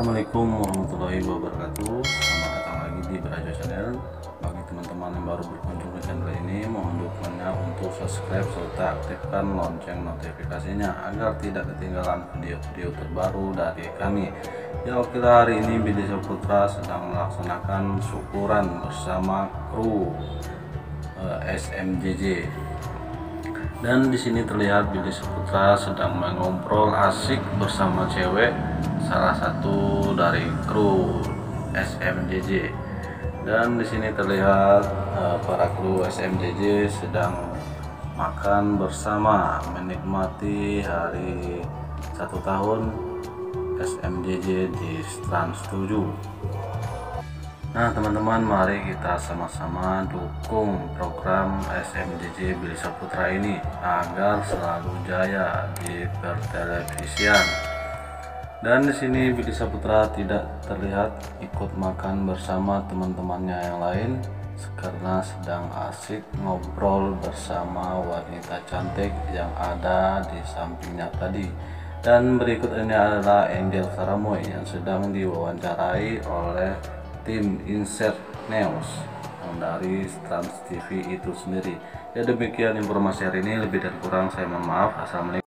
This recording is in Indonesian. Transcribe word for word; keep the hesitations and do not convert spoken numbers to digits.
Assalamualaikum warahmatullahi wabarakatuh. Selamat datang lagi di Berajo Channel. Bagi teman-teman yang baru berkunjung di channel ini, mohon dukungannya untuk subscribe serta aktifkan lonceng notifikasinya agar tidak ketinggalan video-video terbaru dari kami. Ya oke, hari ini Billy Saputra sedang melaksanakan syukuran bersama kru uh, S M J J. Dan di sini terlihat Billy Saputra sedang mengobrol asik bersama cewek salah satu dari kru S M J J. Dan di sini terlihat uh, para kru S M J J sedang makan bersama menikmati hari satu tahun S M J J di Trans tujuh. Nah teman-teman, mari kita sama-sama dukung program S M J J Billy Saputra ini agar selalu jaya di pertelevisian. Dan di sini Billy Saputra tidak terlihat ikut makan bersama teman-temannya yang lain karena sedang asik ngobrol bersama wanita cantik yang ada di sampingnya tadi. Dan berikut ini adalah Angel Karamoy yang sedang diwawancarai oleh tim Insert News dari Trans T V itu sendiri. Ya demikian informasi hari ini, lebih dan kurang saya mohon maaf. Assalamualaikum.